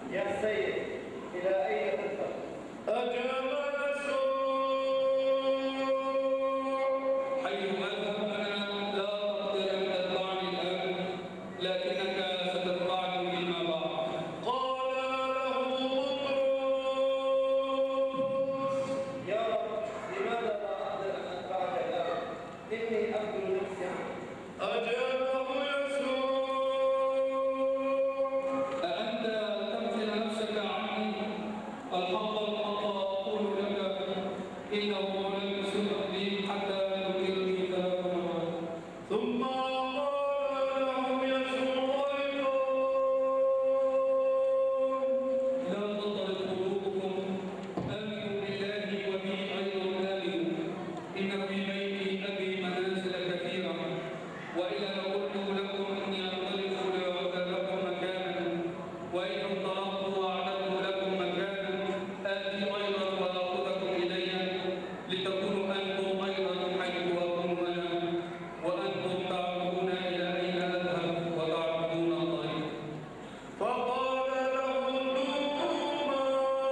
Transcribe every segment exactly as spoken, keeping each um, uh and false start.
يا سيد إلى أين تذهب؟ أجاب يسوع حيث أذهب أنا لا أقدر أن تتبعني الآن لكنك ستتبعني فيما بعد. قال له بطرس يا رب لماذا لا أقدر أن أتبعك الآن؟ إني أبذل نفسي عنك. أجابه يسوع أأنت تبذل نفسك عني؟ الحق الحق أقول لك إنه لن يسمح لي حتى يذكرني ثلاث مرات. ثم قال لهم يسوع أيضا لا تضطرب قلوبكم آمنوا بالله وبي أيضا آمنوا إن في بيت أبي منازل كثيرة وإذا قلت لكم إني أنطلق لأعد لكم مكانا وإن انطلقت وأعددت لكم مكانا آتي أيضا وآخذكم إلي لتكونوا أنتم أيضا حيث أكون أنا وأنتم تعرفون إلى أين أذهب وتعرفون الطريق. فقال لهم توما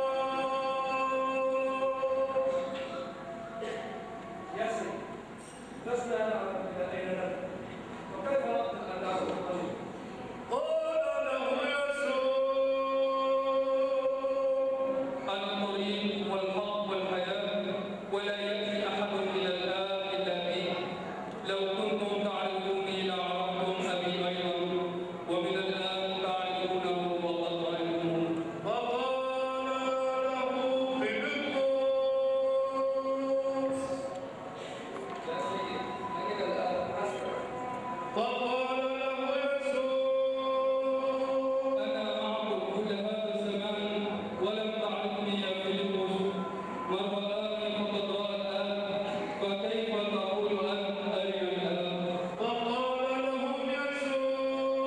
يا سيد لسنا نعلم إلى أين نذهب وكيف نقدر أن نعرف الطريق؟ قال له يسوع أنا الطريق والحق والحياة ولا يأتي أحد إلى الآب إلا بي. لو كنتم تعرفوني لعرفتم أبي أيضا ومن الآن تعرفونه وقد رأيتموه. فقال له فيلبس يا سيد أين الآن أسرع؟ فقال له يسوع أنا معكم كل هذا الزمان ولم تعرفني يا فيلبس من رآني فقد رأى الآب فكيف تقول أنت أرني الآب؟ فقال لهم يسوع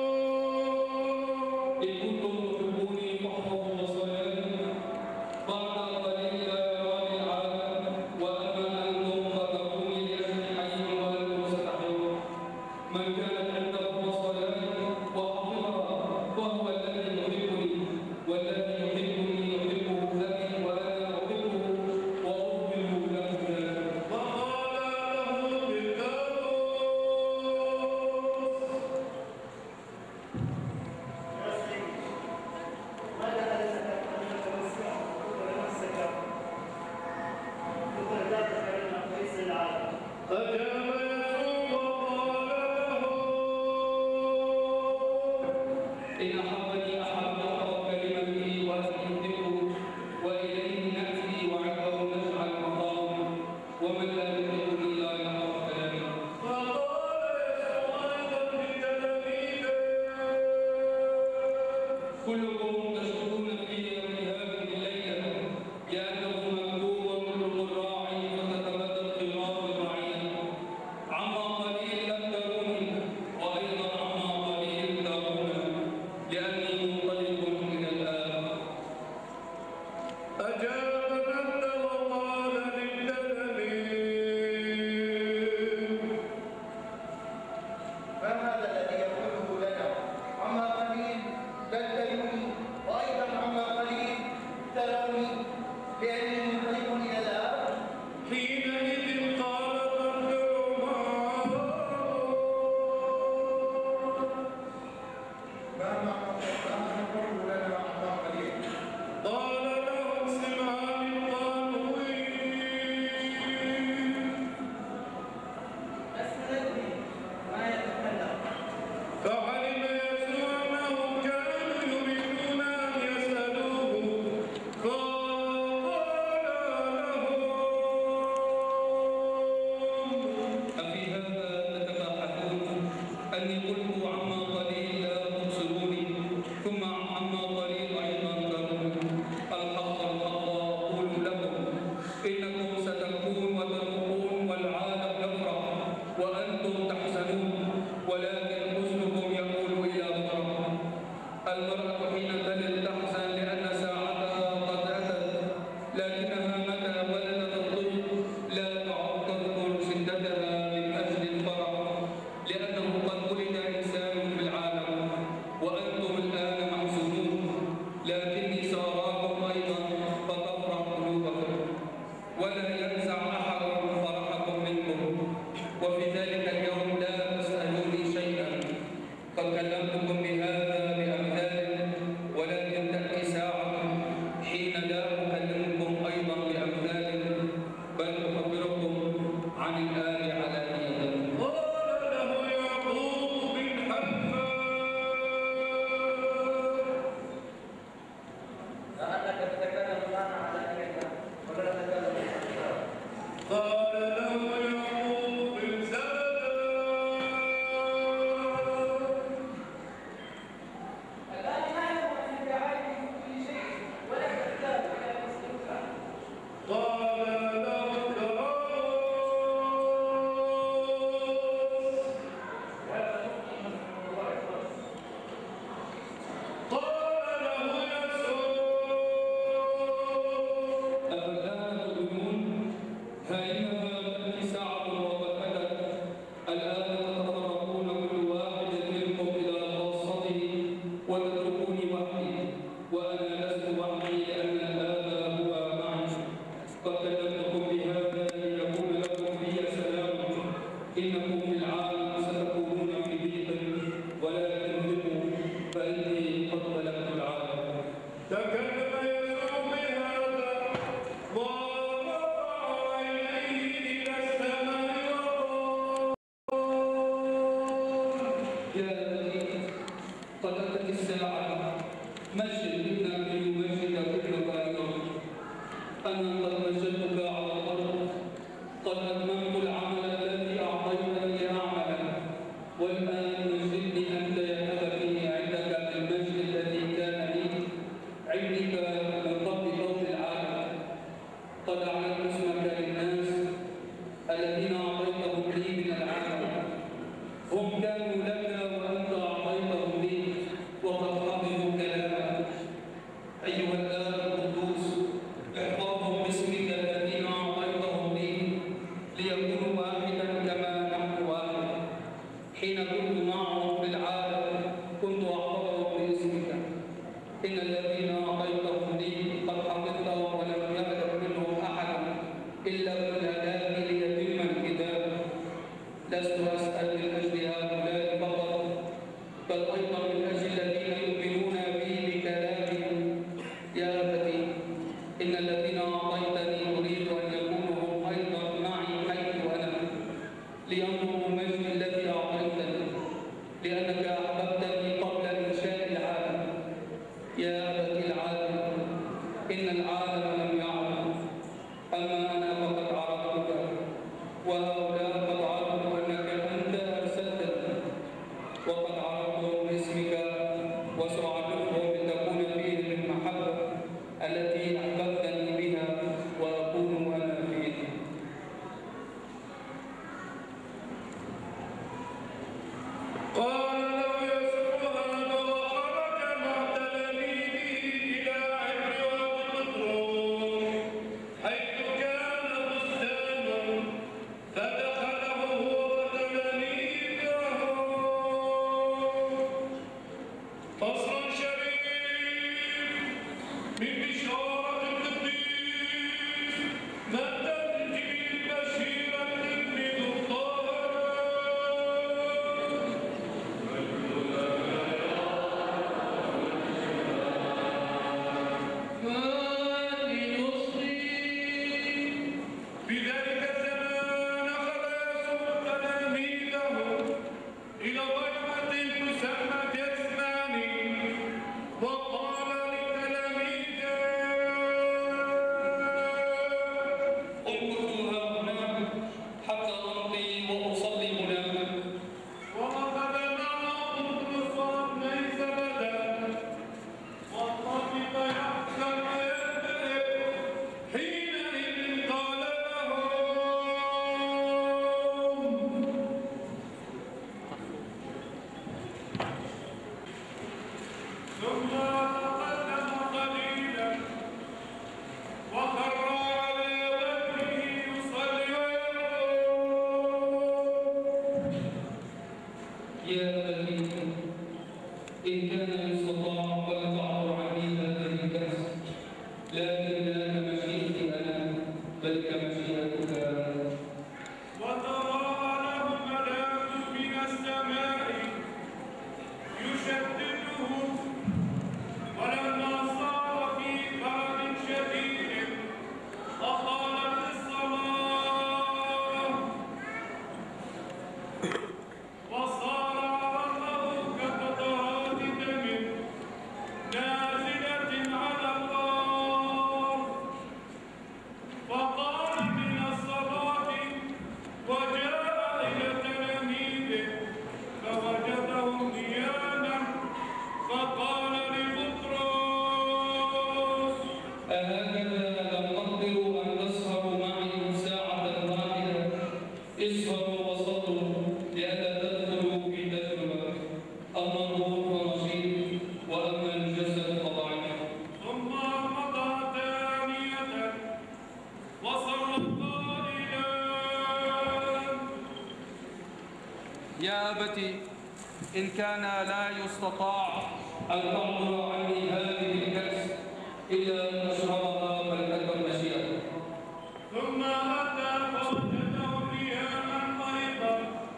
إن كنتم تحبوني فاحفظوا وصاياي بعد قليل لا يراني العالم وأما أنتم فتروني لأني حي وأنتم ستحيون. من كانت عنده وصاياي وحفظها فهو الذي يحبني والذي يحبني يحبه أبي وأنا أحبه وأظهر له ذلك. فقال له فيلبس يا سيد ماذا ألزمك أن تتمسك وتذكر نفسك وترددك إلى قيس العالم؟ أجاب يسوع وقال له إن أحبني أحب أحب كلمتي وأصدقه وإليه نأتي وعنده نجعل مقام ومن لا يحبني لا يعرف كلامي. فقال يسوع أيضا لتلاميذه كلكم تشكرون في في هذه الليلة لأنه مكتوب كل الراعي فتتبدل خلاف الرعية. عما قليل لم تروني وأيضا عما قليل ترون لأني منطلق إلى الآب. أجاب متى وقال للتلاميذ ما هذا الذي يقوله لنا؟ عما قليل لن تروني وأيضا عما قليل تروني لأني منطلق إلى الآب. حينئذ قال ترجمة ما معنى يقوله لنا عما قليل؟ قال لهم سمعان القانوي لسنا ندري ما يتكلم. فعلم يسوع أنهم كانوا يريدون أن يسألوه فقال لهم أفي هذا تتباحثون أني قلت عما قليل لا تبصروني ثم عما قليل أيضا ترون. الحق الحق أقول لكم إنكم ستبكون وتبكون والعالم يفرح وأنتم تحزنون ولكن حزنكم يقول إلى فرح. المرأة حين تلد تحزن لأن ساعتها قد أتت لكنها متى ولدت الطفل لا تعد تذكر شدتها من أجل الفرح لأنه قد ولد إنسان في العالم وأنتم الآن محزونون لكن العالم مجدنا ليمجد كلك أيضا. أنا قد مجدتك على الأرض، قد أتممت العمل الذي أعطيتني أعمله، والآن مجدني أنت يا أبتي عندك بالمجد الذي كان لي عندك من قبل كون العالم. قد أعلنت اسمك للناس الذين أعطيتهم لي من العالم، هم كانوا لك وأنت أعطيتهم لي، وقد حفظوا كلامك. أيها الآب القدوس، احفظهم باسمك الذين أعطيتهم لي، ليكونوا واحدا كما نحن واحد. حين كنت معهم في العالم كنت أحفظهم باسمك. إن الذين أعطيتهم لي قد حفظتهم ولم يهلك منهم أحد إلا من هداني ليتم الكتاب. لست أسأل من أجل هؤلاء فقط، بل أيضا من أجل الذين يؤمنون بي بكلامي. يا أبتي، إن الذين أعطيتني أريد أن يكونوا هم أيضا معي حيث أنا، لينظروا مجدي الذي أعطيتني، لأنك أحببتني قبل إنشاء العالم. يا أبتي العالم، إن العالم لم يعلم، أما أنا فقد عرفتك، وهؤلاء قد عرفوا أنك أنت أرسلتني، وقد عرفتهم باسمك، وسأعرفهم لتكون فيهم المحبة التي أحببتني بها وأكون أنا فيهم. قال له يسوع هذا وخرج مع تلاميذه إلى عبر وادي قدرون، حيث كان بستان، فدخله هو وتلاميذه. فصل شريف من بشارة القديس متى الإنجيل بشير التلميذ الطاهر. في ذلك الزمان أخذ يسوع تلاميذه إلى ضيعة تسمى جثماني، وقال لتلاميذه: امكثوا هنا حتى أمضي وأصلي هناك. وأخذ معه بطرس وابني زبدة وطفق يحزن ويبتهج. حينئذ قال لهم: ثم تقدم قليلا وخر على وجهه يصلي ويقول: يا أبتي، إن كان يستطاع فلتعبر عني هذه الكأس، لكن لا كمشيئتي أنا بل كمشيئتك. وتراءى له ملاك من السماء يشدده، ولما صار في قرب شديد أطال في الصلاة، وصار عرقه كقطرات دم نازلة على الأرض. فقام من الصلاة وجاء إلى تلاميذه فوجدهم نياما، فقال لبطرس: أهكذا لم تقدروا أن تسهروا معي ساعة واحدة؟ اسهروا وصلوا لئلا تدخلوا في تجربة. أما الروح فنشيط، وأما الجسد فضعيف. ثم مضى ثانية وصلى قائلا: يا أبتي، إن كان لا يستطاع أن تعبر عني هذه الكأس إلا أن أشربها فلتكن مشيئتك. ثم أتى فوجدهم نياما أيضا،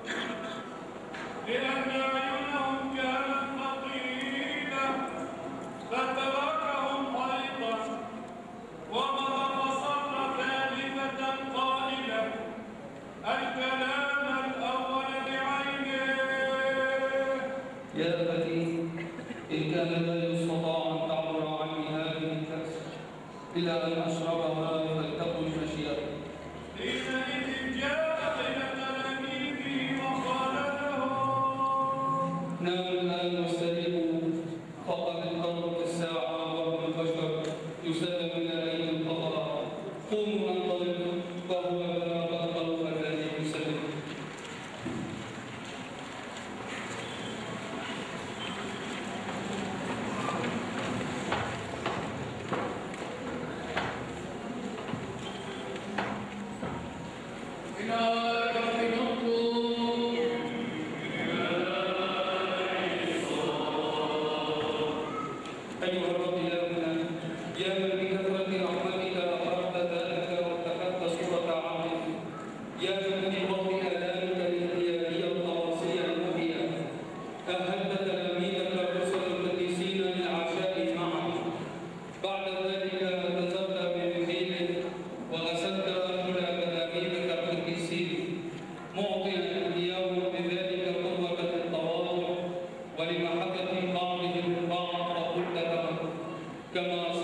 لأن أعينهم كانت ثقيلة، فتركهم أيضا ومضى فصلى ثالثة قائلا الكلام الأول بعينه. يا أبتي، إن كان الذي استطاع أن تعبر عني هذه الكأس إلى أن أشربها فلتكن مشيئتك. حينئذ جاء إلى تلاميذه وقال لهم: ناموا الآن واستريحوا، فقد اقتربت الساعة وابن البشر يسلم إلى أيدي القضاء. قوموا ننطلق فهو بلغ القلب الذي يسلم. أيها الرب إلهنا، يا من بكثرة رحمتك أخرت ذلك واتخذت صورة عبدك، يا من في بطن آلامك الانقيادية القواسية المحية أهلت تلاميذك الرسل القديسين للعشاء معك. بعد ذلك اعتذرت بإنجيلك وغسلت أرجل تلاميذك القديسين، معطيا إياهم بذلك قوة التواضع ولمحبة بعضهم البعض وقلت لهم كما